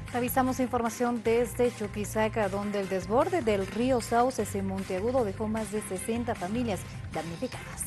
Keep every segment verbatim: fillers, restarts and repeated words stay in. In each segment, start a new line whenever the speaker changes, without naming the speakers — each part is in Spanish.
Revisamos información desde Chuquisaca, donde el desborde del río Sauces en Monteagudo dejó más de sesenta familias damnificadas.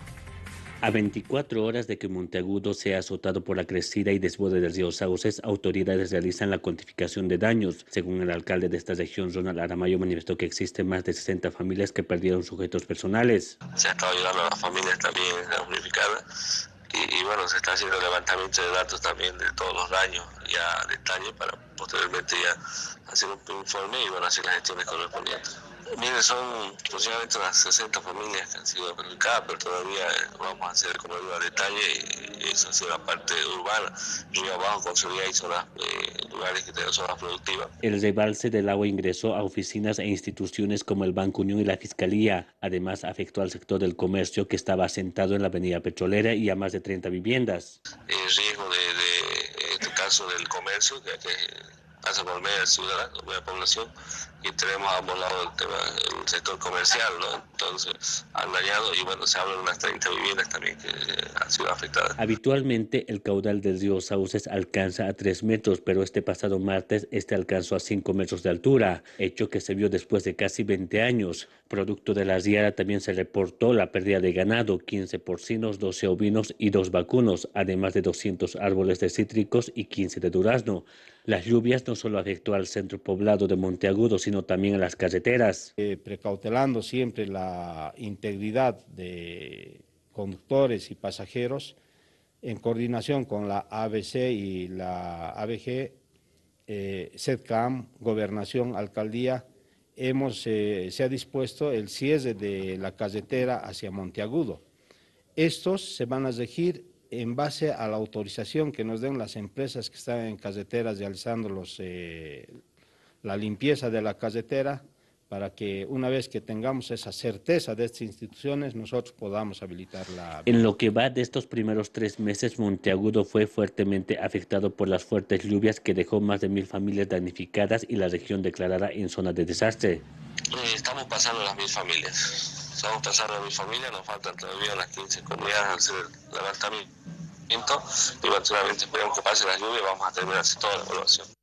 A veinticuatro horas de que Monteagudo sea azotado por la crecida y desborde del río Sauces, autoridades realizan la cuantificación de daños. Según el alcalde de esta región, Ronald Aramayo, manifestó que existen más de sesenta familias que perdieron sujetos personales.
Se ha estado ayudando a las familias también damnificadas y, y bueno, se está haciendo levantamiento de datos también de todos los daños ya a detalle para posteriormente ya hacer un informe y bueno, hacer las gestiones correspondientes. Miren, son aproximadamente unas sesenta familias que han sido perjudicadas, pero todavía vamos a hacer, como digo, a detalle, y eso ha sido la parte urbana. Río abajo, con seguridad, hay zonas, eh, lugares que tienen zonas productivas.
El rebalse del agua ingresó a oficinas e instituciones como el Banco Unión y la Fiscalía. Además, afectó al sector del comercio que estaba asentado en la avenida Petrolera y a más de treinta viviendas.
El riesgo de, de, en este caso, del comercio, que, que pasa por media ciudad, por media población, y tenemos a ambos lados el tema, el sector comercial, ¿no? Entonces han dañado y bueno, se hablan de unas treinta viviendas también que han sido afectadas.
Habitualmente el caudal del río Sauces alcanza a tres metros, pero este pasado martes este alcanzó a cinco metros de altura, hecho que se vio después de casi veinte años. Producto de la riada también se reportó la pérdida de ganado, quince porcinos, doce ovinos y dos vacunos, además de doscientos árboles de cítricos y quince de durazno. Las lluvias no solo afectó al centro poblado de Monteagudo, sino también a las carreteras.
Eh, precautelando siempre la integridad de conductores y pasajeros, en coordinación con la A B C y la A B G, eh, SEDCAM, Gobernación, Alcaldía, hemos, eh, se ha dispuesto el cierre de la carretera hacia Monteagudo. Estos se van a regir en base a la autorización que nos den las empresas que están en carreteras realizando los, eh, la limpieza de la carretera, para que una vez que tengamos esa certeza de estas instituciones, nosotros podamos habilitar la...
En lo que va de estos primeros tres meses, Monteagudo fue fuertemente afectado por las fuertes lluvias que dejó más de mil familias damnificadas y la región declarada en zona de desastre.
Eh, estamos pasando las mil familias, estamos pasando las mil familias, nos faltan todavía las quince comunidades al hacer el levantamiento y naturalmente esperemos que pase la lluvia y vamos a terminar toda la evaluación.